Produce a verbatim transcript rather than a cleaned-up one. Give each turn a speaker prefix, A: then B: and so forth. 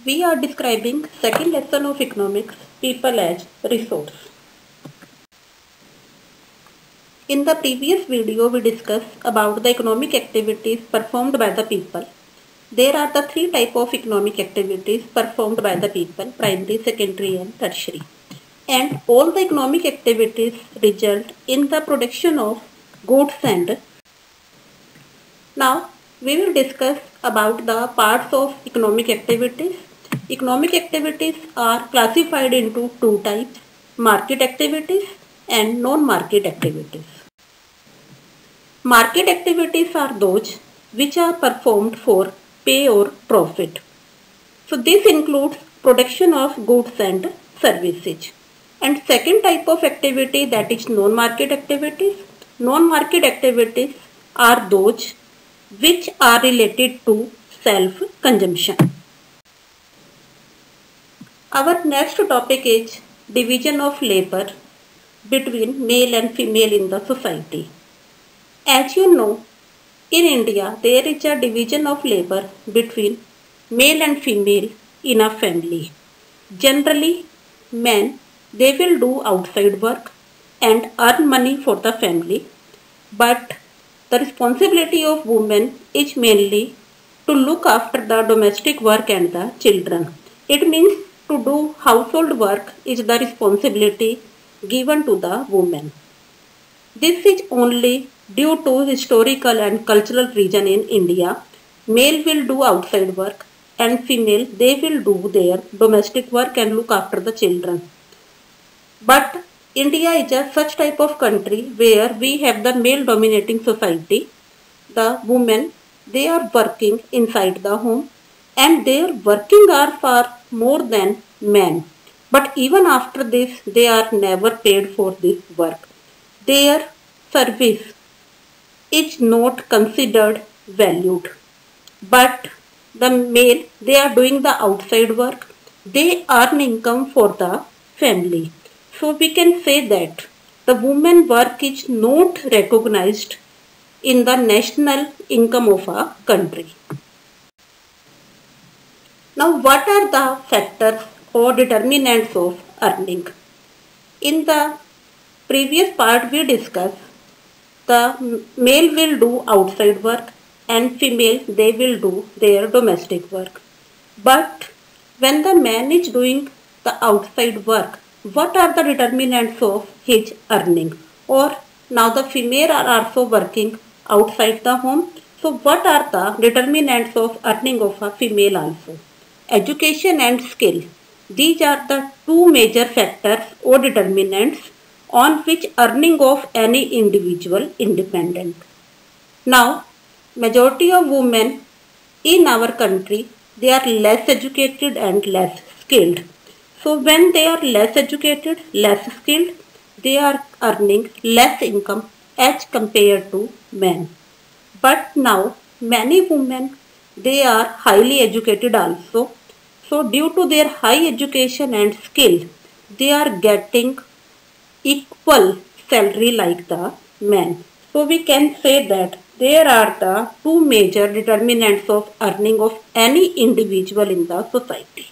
A: We are describing second lesson of economics, people as resource. In the previous video, we discussed about the economic activities performed by the people. There are the three types of economic activities performed by the people, primary, secondary and tertiary. And all the economic activities result in the production of goods and. Now, we will discuss about the parts of economic activities. Economic activities are classified into two types, market activities and non-market activities. Market activities are those which are performed for pay or profit. So this includes production of goods and services. And second type of activity, that is non-market activities. Non-market activities are those which are related to self-consumption. Our next topic is division of labor between male and female in the society. As you know, in India there is a division of labor between male and female in a family. Generally, men, they will do outside work and earn money for the family, but the responsibility of women is mainly to look after the domestic work and the children. It means to do household work is the responsibility given to the woman. This is only due to historical and cultural reason in India. Male will do outside work and female, they will do their domestic work and look after the children. But India is a such type of country where we have the male dominating society. The women, they are working inside the home and their working are far more than men. But even after this, they are never paid for this work. Their service is not considered valued. But the male, they are doing the outside work. They earn income for the family. So we can say that the women work is not recognized in the national income of a country. Now, what are the factors or determinants of earning? In the previous part we discussed the male will do outside work and female they will do their domestic work. But when the man is doing the outside work, what are the determinants of his earning? Or now the female are also working outside the home. So what are the determinants of earning of a female also? Education and skill. These are the two major factors or determinants on which earning of any individual independent. Now, majority of women in our country, they are less educated and less skilled. So when they are less educated, less skilled, they are earning less income as compared to men. But now many women, they are highly educated also. So due to their high education and skill, they are getting equal salary like the men. So we can say that there are the two major determinants of earning of any individual in the society.